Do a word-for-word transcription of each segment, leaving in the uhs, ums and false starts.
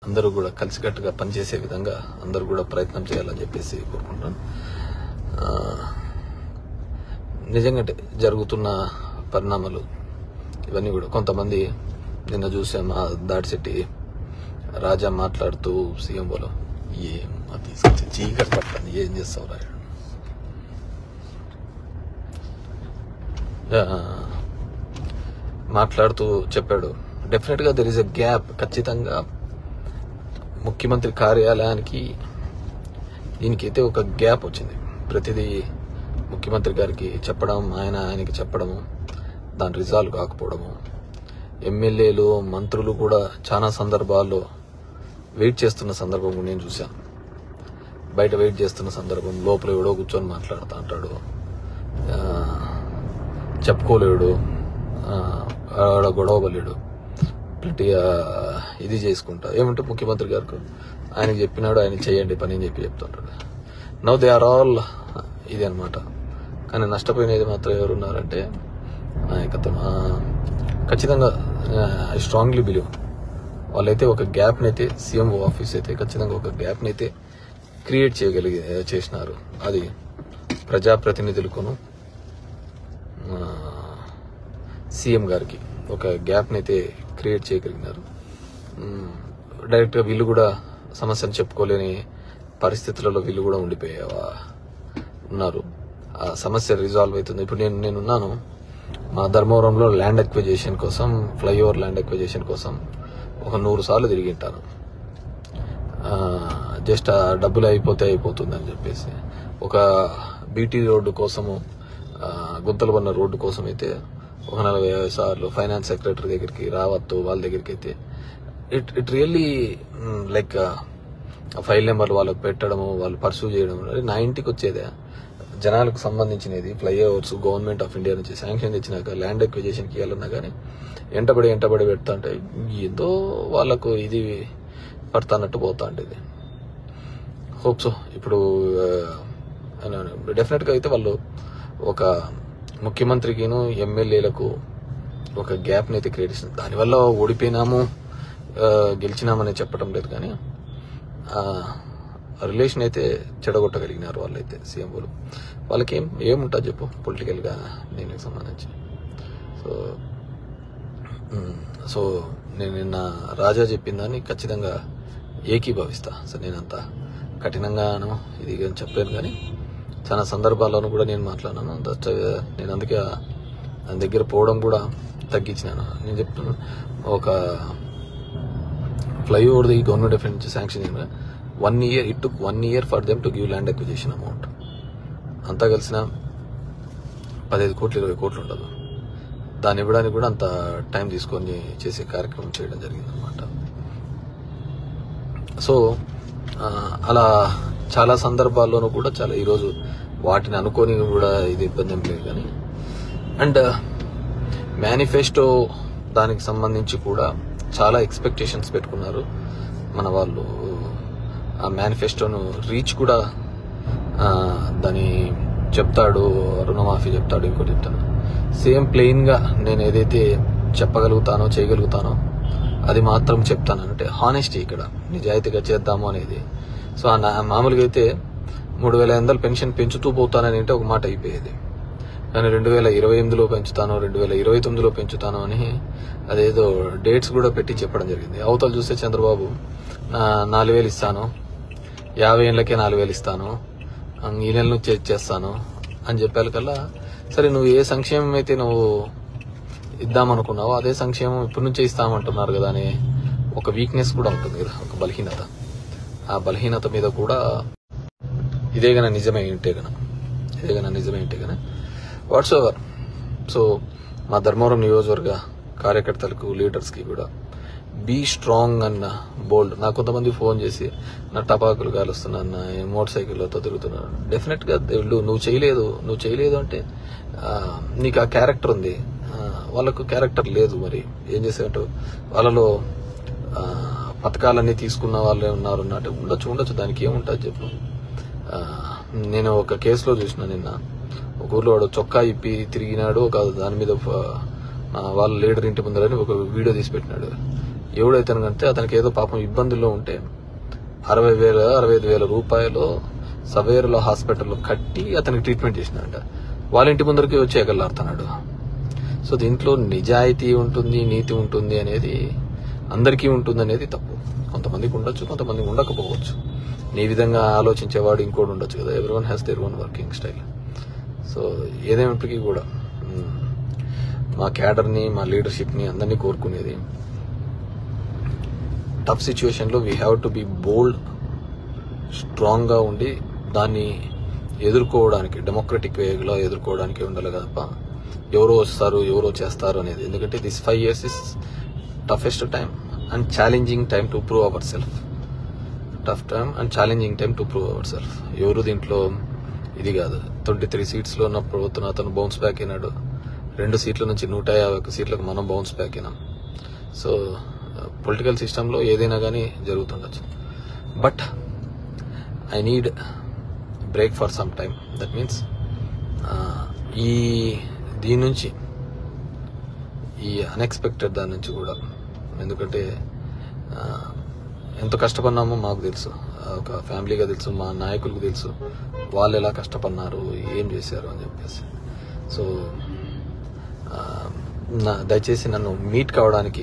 అందరూ కూడా కలిసికట్టుగా పనిచేసే విధంగా అందరూ కూడా ప్రయత్నం చేయాలని చెప్పేసి కోరుకుంటాను. నిజంగా జరుగుతున్న పరిణామాలు ఇవన్నీ కూడా కొంతమంది నిన్న చూసాం, మా దాడిశెట్టి రాజా మాట్లాడుతూ సీఎం వాళ్ళు ఏం తీసుకొచ్చి చీకటి పడుతుంది, ఏం చేస్తావు రాయడు మాట్లాడుతూ చెప్పాడు. డెఫినెట్ గా దెర్ ఇస్ ఎ గ్యాప్. ఖచ్చితంగా ముఖ్యమంత్రి కార్యాలయానికి దీనికైతే ఒక గ్యాప్ వచ్చింది. ప్రతిదీ ముఖ్యమంత్రి గారికి చెప్పడం, ఆయన ఆయనకి చెప్పడము, దాని రిజాల్వ్ కాకపోవడము. ఎమ్మెల్యేలు మంత్రులు కూడా చాలా సందర్భాల్లో వెయిట్ చేస్తున్న సందర్భం నేను చూశాను. బయట వెయిట్ చేస్తున్న సందర్భం లోపల ఎవడో కూర్చొని మాట్లాడుతూ అంటాడు, చెప్పుకోలేడు, ఆడ గొడవలేడు, గట్టిగా ఇది చేసుకుంటా. ఏమంటే ముఖ్యమంత్రి గారికి ఆయనకి చెప్పినాడు, ఆయన చేయండి పని అని చెప్పి చెప్తుంటాడు. నౌ దే ఆర్ ఆల్ ఇది అనమాట. కానీ నష్టపోయినది మాత్రం ఎవరున్నారంటే నాయకత్వం. ఖచ్చితంగా ఐ స్ట్రాంగ్లీ బిలీవ్ వాళ్ళైతే ఒక గ్యాప్ నైతే సీఎం ఆఫీస్ అయితే ఖచ్చితంగా ఒక గ్యాప్ నైతే క్రియేట్ చేయగలిగే చేసినారు. అది ప్రజాప్రతినిధులకును సీఎం గారికి ఒక గ్యాప్ నైతే క్రియేట్ చేయగలిగినారు. డైరెక్ట్ గా వీళ్ళు కూడా సమస్యను చెప్పుకోలేని పరిస్థితులలో వీళ్ళు కూడా ఉండిపోయేవా ఉన్నారు. ఆ సమస్య రిజాల్వ్ అవుతుంది. ఇప్పుడు నేను నేనున్నాను మా ధర్మవరంలో ల్యాండ్ ఎక్విజిషన్ కోసం, ఫ్లైఓవర్ ల్యాండ్ ఎక్విజిషన్ కోసం ఒక నూరు సార్లు తిరిగింటాను. జస్ట్ ఆ డబ్బులు అయిపోతే అయిపోతుంది అని చెప్పేసి. ఒక బీటీ రోడ్డు కోసము, గుంతలు పడిన రోడ్డు కోసం అయితే ఒక నలభై సార్లు ఫైనాన్స్ సెక్రటరీ దగ్గరికి, రావత్తు వాళ్ళ దగ్గరికి అయితే it it really like file నెంబర్లు వాళ్ళకి పెట్టడము, వాళ్ళు పర్సూ చేయడం. నా ఇంటికి వచ్చేదే జనాలకు సంబంధించినది ఫ్లైఓవర్స్ గవర్నమెంట్ ఆఫ్ ఇండియా నుంచి శాంక్షన్ తెచ్చినాక ల్యాండ్ ఎక్విజిషన్కి వెళ్ళినా కానీ ఎంటబడి ఎంటబడి పెడతా అంటే ఏదో వాళ్ళకు ఇది పడతానట్టు పోతా ఉండేది. హోప్ సో ఇప్పుడు డెఫినెట్ గా అయితే వాళ్ళు ఒక ముఖ్యమంత్రికిను ఎమ్మెల్యేలకు ఒక గ్యాప్ ని అయితే క్రియేట్ చేసింది. దానివల్ల ఓడిపోయినాము గెలిచినామని చెప్పడం లేదు, కానీ రిలేషన్ అయితే చెడగొట్టగలిగినారు వాళ్ళైతే సీఎం వాళ్ళు. వాళ్ళకి ఏం ఏముంటుంది చెప్పు పొలిటికల్ గా దీనికి సంబంధించి. సో సో నేను నిన్న రాజా చెప్పిన దాన్ని ఖచ్చితంగా ఏకీభవిస్తా. సో నేనంత కఠినంగాను ఇది చెప్పలేను, కానీ చాలా సందర్భాల్లోనూ కూడా నేను మాట్లాడినాను. నేను అందుకే దాని దగ్గర పోవడం కూడా తగ్గించినాను. నేను చెప్తున్నాను, ఒక flyover the government of India sanction one year it took one year for them to give land acquisition amount. అంతా కలిసిన పదిహేను కోట్లు ఇరవై కోట్లు ఉండదు. దాన్ని ఇవ్వడానికి కూడా అంత టైం తీసుకొని చేసే కార్యక్రమం చేయడం జరిగింది అనమాట. సో అలా చాలా సందర్భాల్లోనూ కూడా చాలా ఈరోజు వాటిని అనుకోని కూడా ఇది ఇబ్బంది ఏం లేదు, కానీ అండ్ మేనిఫెస్టో దానికి సంబంధించి కూడా చాలా ఎక్స్పెక్టేషన్స్ పెట్టుకున్నారు మన వాళ్ళు. ఆ మేనిఫెస్టోను రీచ్ కూడా దాని చెప్తాడు, రుణమాఫీ చెప్తాడు, ఇంకోటి చెప్తాను. సేమ్ ప్లెయిన్ గా నేను ఏదైతే చెప్పగలుగుతానో చేయగలుగుతానో అది మాత్రం చెప్తాను. అంటే హానెస్టీ ఇక్కడ నిజాయితీగా చేద్దాము అనేది. సో మామూలుగా అయితే మూడు వేల ఐదు వందలు పెన్షన్ పెంచుతూ పోతానని అంటే ఒక మాట అయిపోయేది, కానీ రెండు వేల ఇరవై ఎనిమిదిలో పెంచుతాను, రెండు వేల ఇరవై తొమ్మిదిలో పెంచుతాను అని అదేదో డేట్స్ కూడా పెట్టి చెప్పడం జరిగింది. అవతలు చూస్తే చంద్రబాబు నాలుగు వేలు ఇస్తాను, యాభై ఏళ్ళకే నాలుగు వేలు ఇస్తాను, ఈ నెల నుంచి చేస్తాను అని చెప్పాలి కల్లా, సరే నువ్వు ఏ సంక్షేమం అయితే నువ్వు ఇద్దామనుకున్నావో అదే సంక్షేమం ఇప్పటి నుంచే ఇస్తామంటున్నారు కదా అని ఒక వీక్నెస్ కూడా ఉంటుంది కదా, ఒక బలహీనత. ఆ బలహీనత మీద కూడా ఇదే గన నిజమే ఇంటే గన ఇదే గన నిజమే ఇంటే గన వాట్స్ ఎవర్. సో మా ధర్మవరం నియోజకవర్గ కార్యకర్తలకు, లీడర్స్ కి కూడా బీ స్ట్రాంగ్ అన్న బోల్డ్. నాకు కొంతమంది ఫోన్ చేసి నా టపాకులు కాలుస్తున్నా, నా మోటార్ సైకిళ్లతో తిరుగుతున్నాను. డెఫినెట్ గా నువ్వు చేయలేదు నువ్వు చేయలేదు అంటే నీకు ఆ క్యారెక్టర్ ఉంది, వాళ్ళకు క్యారెక్టర్ లేదు. మరి ఏం చేసేటట్టు వాళ్ళలో పథకాలన్నీ తీసుకున్న వాళ్ళే ఉన్నారు అన్నట్టు ఉండొచ్చు ఉండొచ్చు దానికి ఏముంటుంది చెప్పు. నేను ఒక కేసులో చూసిన నిన్న, ఒక ఊర్లో వాడు చొక్కా ఇప్పి తిరిగినాడు, ఒక దాని మీద వాళ్ళ లీడర్ ఇంటి ముందరని ఒక వీడియో తీసి పెట్టినాడు. ఎవడైతే కంటే అతనికి ఏదో పాపం ఇబ్బందుల్లో ఉంటే అరవై వేల అరవై ఐదు వేల రూపాయలు సవేరులో హాస్పిటల్లో కట్టి అతనికి ట్రీట్మెంట్ చేసినాడంట. వాళ్ళ ఇంటి ముందరికి వచ్చి ఎగలాడుతున్నాడు. సో దీంట్లో నిజాయితీ ఉంటుంది, నీతి ఉంటుంది అనేది అందరికీ ఉంటుంది అనేది తప్పు. కొంతమందికి ఉండొచ్చు, కొంతమందికి ఉండకపోవచ్చు. నీ విధంగా ఆలోచించేవాడు ఇంకోటి ఉండొచ్చు కదా. Everyone has their own working style. So ఏదేమైనప్పటికీ కూడా మా క్యాడర్ని, మా లీడర్షిప్ని అందరినీ కోరుకునేది, టఫ్ సిచ్యువేషన్లో we have to be bold, స్ట్రాంగ్గా ఉండి దాన్ని ఎదుర్కోవడానికి, డెమోక్రటిక్ వేలో ఎదుర్కోవడానికి ఉండాలి తప్ప ఎవరో వస్తారు ఎవరో చేస్తారు అనేది. ఎందుకంటే this five years is toughest time and challenging time to prove our self. Tough time and challenging time to prove our self. ఎవరు దీంట్లో ఇది కాదు. ట్వంటీ త్రీ సీట్స్లో ఉన్నప్పుడు అతను బౌన్స్ బ్యాక్ అయినాడు. రెండు సీట్ల నుంచి నూట యాభై ఒక్క సీట్లకు మనం బౌన్స్ బ్యాక్ అయినాం. సో పొలిటికల్ సిస్టంలో ఏదైనా కానీ జరుగుతుండొచ్చు. But I need break for some time. That means ఈ దీని నుంచి, ఈ అన్ఎక్స్పెక్టెడ్ దాని నుంచి కూడా, ఎందుకంటే ఎంత కష్టపడినామో మాకు తెలుసు, ఒక ఫ్యామిలీగా తెలుసు, మా నాయకులకు తెలుసు వాళ్ళు ఎలా కష్టపడినారు, ఏం చేశారు అని చెప్పేసి. సో దయచేసి నన్ను మీట్ కావడానికి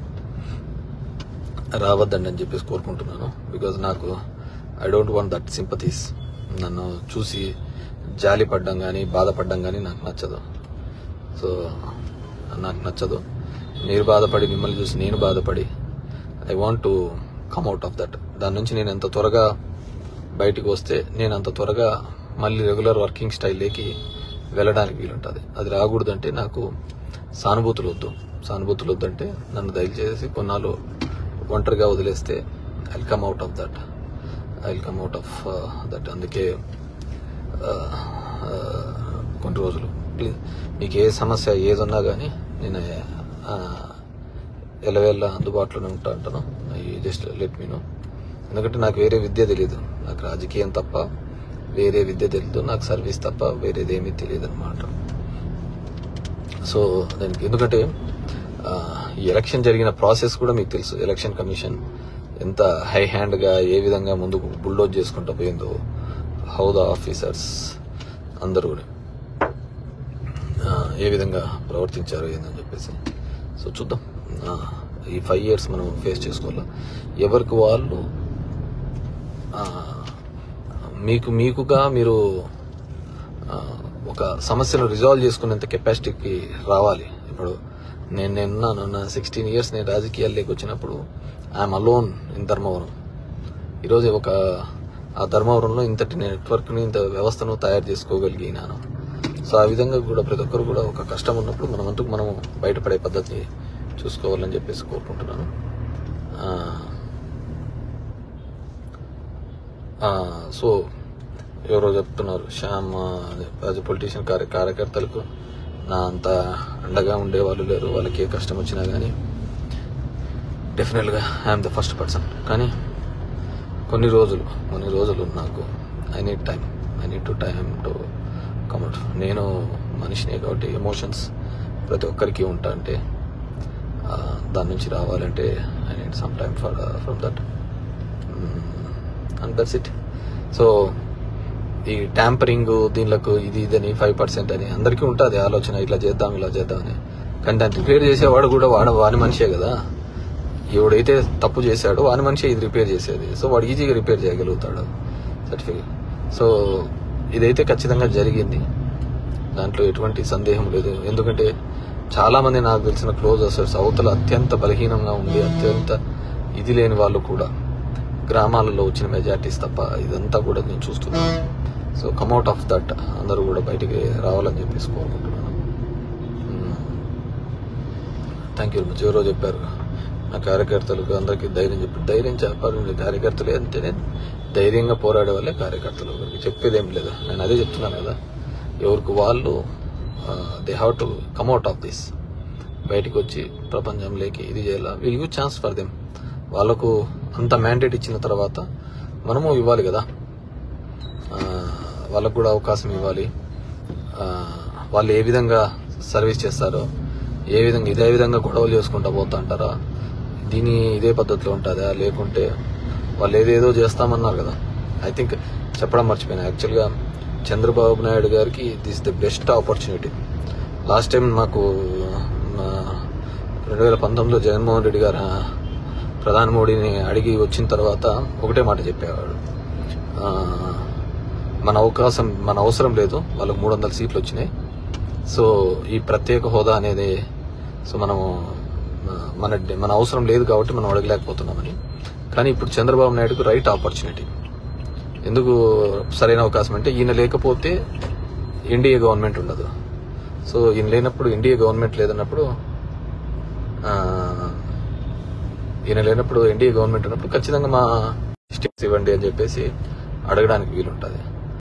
రావద్దండి అని చెప్పేసి కోరుకుంటున్నాను. బికాజ్ నాకు I don't want that sympathies. నన్ను చూసి జాలి పడ్డం కానీ బాధపడ్డం కానీ నాకు నచ్చదు. సో నాకు నచ్చదు. మీరు బాధపడి మిమ్మల్ని చూసి నేను బాధపడి I want to come out of that. దాని నుంచి నేను ఎంత త్వరగా బయటికి వస్తే నేను అంత త్వరగా మళ్ళీ రెగ్యులర్ వర్కింగ్ స్టైల్లోకి వెళ్ళడానికి వీలుంటుంది. అది రాకూడదంటే నాకు సానుభూతులు వద్దు. సానుభూతులు వద్దంటే నన్ను దయచేసి కొన్నాళ్ళు ఒంటరిగా వదిలేస్తే I will come out of that. I will come out of that. అందుకే కొన్ని రోజులు ప్లీజ్, మీకు ఏ సమస్య ఏదున్నా కానీ నేను ఎలవేళ్ళ అందుబాటులోనే ఉంటా అంటాను. Just let me know. ఎందుకంటే నాకు వేరే విద్య తెలియదు. నాకు రాజకీయం తప్ప వేరే విద్య తెలియదు. నాకు సర్వీస్ తప్ప వేరేది ఏమీ తెలియదు అనమాట. సో దానికి ఎందుకంటే ఈ ఎలక్షన్ జరిగిన ప్రాసెస్ కూడా మీకు తెలుసు. ఎలక్షన్ కమిషన్ ఎంత హై హ్యాండ్గా ఏ విధంగా ముందుకు బుల్డోజ్ చేసుకుంటూ పోయిందో, హౌ ద ఆఫీసర్స్ అందరూ ఏ విధంగా ప్రవర్తించారు ఏందని చెప్పేసి. సో చూద్దాం. ఈ ఫైవ్ ఇయర్స్ మనం ఫేస్ చేసుకోవాలి. ఎవరికి వాళ్ళు మీకు మీకుగా మీరు ఒక సమస్యను రిజాల్వ్ చేసుకునేంత కెపాసిటీకి రావాలి. ఇప్పుడు నేను నేనున్నాను. నా సిక్స్టీన్ ఇయర్స్ నేను రాజకీయాల్లోకి వచ్చినప్పుడు ఐఎమ్ అలోన్ ఇన్ ధర్మవరం. ఈరోజు ఒక ఆ ధర్మవరంలో ఇంతటి నెట్వర్క్ని, ఇంత వ్యవస్థను తయారు చేసుకోగలిగినాను. సో ఆ విధంగా కూడా ప్రతి ఒక్కరు కూడా ఒక కష్టం ఉన్నప్పుడు మనం అంటూ మనం బయటపడే పద్ధతిని చూసుకోవాలని చెప్పేసి కోరుకుంటున్నాను. సో ఎవరో చెప్తున్నారు, శ్యామ్ యాజ్ ఎ పొలిటీషియన్ కార్య కార్యకర్తలకు నా అంత అండగా ఉండేవాళ్ళు లేరు. వాళ్ళకి ఏ కష్టం వచ్చినా కానీ డెఫినెట్గా ఐఎమ్ ద ఫస్ట్ పర్సన్. కానీ కొన్ని రోజులు కొన్ని రోజులు నాకు I need time I need to time to come out. నేను మనిషినే కాబట్టి ఎమోషన్స్ ప్రతి ఒక్కరికి ఉంటా. అంటే దాని నుంచి రావాలంటే I need some time for from that and that's it. So ఈ ట్యాంపరింగ్ దీనిలకు ఇది ఇదని ఫైవ్ పర్సెంట్ అని అందరికీ ఉంటుంది ఆలోచన, ఇట్లా చేద్దాం ఇలా చేద్దాం అని. కానీ దాన్ని రిపేర్ చేసేవాడు కూడా వాడు వాని మనిషే కదా. ఎవడైతే తప్పు చేశాడో వాని మనిషే ఇది రిపేర్ చేసేది. సో వాడు ఈజీగా రిపేర్ చేయగలుగుతాడు సర్టిఫికేట్. సో ఇదైతే ఖచ్చితంగా జరిగింది, దాంట్లో ఎటువంటి సందేహం లేదు. ఎందుకంటే చాలా మంది నాకు తెలిసిన క్లోజ్ అసోసియేట్స్ అవతల అత్యంత బలహీనంగా ఉండి అత్యంత ఇది లేని వాళ్ళు కూడా గ్రామాలలో వచ్చిన మెజార్టీస్ తప్ప ఇదంతా కూడా నేను చూస్తున్నాను. So come out of that. అందరూ కూడా బయటికి రావాలని చెప్పేసి కోరుకుంటున్నాను. Thank you very much. ఎవరో చెప్పారు నా కార్యకర్తలకు అందరికీ ధైర్యం చెప్పి ధైర్యం చెప్పారు. కార్యకర్తలు అంటేనే ధైర్యంగా పోరాడే వాళ్ళే కార్యకర్తలు. చెప్పేది ఏం లేదు. నేను అదే చెప్తున్నాను కదా, ఎవరికి వాళ్ళు they have to come out of this. బయటకు వచ్చి ప్రపంచంలోకి ఇది చేయాల. Will give chance for them. వాళ్ళకు అంత మ్యాండేట్ ఇచ్చిన తర్వాత మనము ఇవ్వాలి కదా, వాళ్ళకు కూడా అవకాశం ఇవ్వాలి. వాళ్ళు ఏ విధంగా సర్వీస్ చేస్తారో, ఏ విధంగా ఇదే విధంగా గొడవలు చేసుకుంటూ పోతా అంటారా, దీని ఇదే పద్ధతిలో ఉంటుందా, లేకుంటే వాళ్ళు ఏదేదో చేస్తామన్నారు కదా. ఐ థింక్ చెప్పడం మర్చిపోయినా, యాక్చువల్గా చంద్రబాబు నాయుడు గారికి this the best opportunity. Last time మాకు రెండు వేల పంతొమ్మిదిలో జగన్మోహన్ రెడ్డి గారు ప్రధాని మోడీని అడిగి వచ్చిన తర్వాత ఒకటే మాట చెప్పేవాడు, మన అవకాశం మన అవసరం లేదు, వాళ్ళకి మూడు వందల సీట్లు వచ్చినాయి, సో ఈ ప్రత్యేక హోదా అనేది సో మనము మన మన అవసరం లేదు కాబట్టి మనం అడగలేకపోతున్నామని. కానీ ఇప్పుడు చంద్రబాబు నాయుడుకు రైట్ ఆపర్చునిటీ. ఎందుకు సరైన అవకాశం అంటే ఈయన లేకపోతే ఎన్డీఏ గవర్నమెంట్ ఉండదు. సో ఈయన లేనప్పుడు ఎన్డీఏ గవర్నమెంట్ లేదన్నప్పుడు ఈయన లేనప్పుడు ఎన్డీఏ గవర్నమెంట్ ఉన్నప్పుడు ఖచ్చితంగా మా స్టేట్స్ ఇవ్వండి అని చెప్పేసి అడగడానికి వీలుంటుంది.